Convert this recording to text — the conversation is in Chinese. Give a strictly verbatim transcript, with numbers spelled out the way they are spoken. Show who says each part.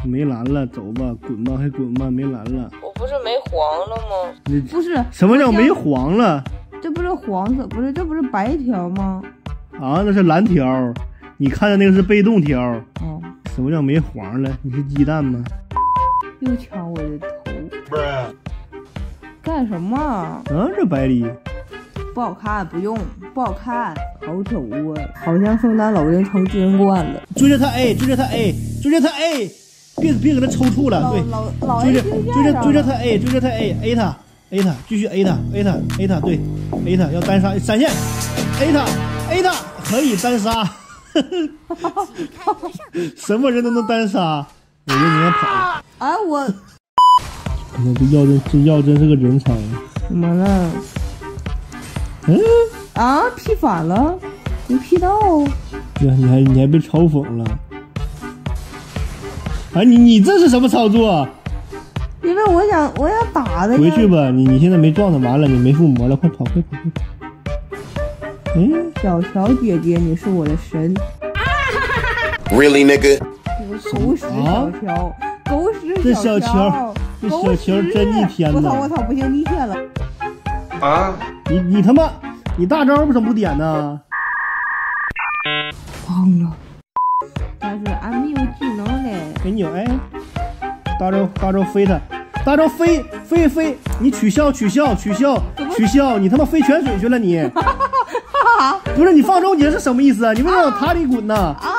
Speaker 1: 没蓝了，走吧，滚吧，还滚吧，没蓝了。
Speaker 2: 我不是没黄了吗？
Speaker 1: 你
Speaker 3: 不是，
Speaker 1: 什么叫没黄了？
Speaker 3: 这不是黄色，不是，这不是白条吗？
Speaker 1: 啊，那是蓝条，你看的那个是被动条。
Speaker 3: 哦，
Speaker 1: 什么叫没黄了？你是鸡蛋吗？
Speaker 3: 又抢我的头，干什么？啊，
Speaker 1: 这百里
Speaker 3: 不好看，不用，不好看，好丑啊！好像圣诞老人成真人惯了。
Speaker 1: 追着他 A， 追着他 A， 追着他 A， 别别搁那抽搐了，对，
Speaker 3: 老老
Speaker 1: 追着追着追着他 A， 追着他 A，A 他 A 他，继续 A 他 A 他 A 他，对 A 他要单杀闪现 A 他 A 他可以单杀，什么人都能单杀，我觉得你要跑。
Speaker 3: 哎，我
Speaker 1: 那这药真这药真是个人才。
Speaker 3: 怎么了？
Speaker 1: 嗯
Speaker 3: 啊，P 反了，没 P 到。
Speaker 1: 对啊，你还你还被嘲讽了。哎，你你这是什么操作？
Speaker 3: 因为我想我想打的。
Speaker 1: 回去吧，你你现在没撞他，完了，你没附魔了，快跑快跑快跑！嗯，
Speaker 3: 小乔姐姐，你是我的神。
Speaker 4: Really, nigga？
Speaker 3: 狗屎小乔，狗屎
Speaker 1: 这
Speaker 3: 小
Speaker 1: 乔，这小乔真逆天呐！
Speaker 3: 我操我操，不行，逆天了！
Speaker 4: 啊！
Speaker 1: 你你他妈，你大招为什么不点呢？
Speaker 3: 忘了，但是俺没有技能嘞。
Speaker 1: 给你有哎，大招大招飞他，大招飞飞飞，你取消取消取消取消，你他妈飞泉水去了你！不是你放招节是什么意思啊？你为什么往塔里滚呢？
Speaker 3: 啊！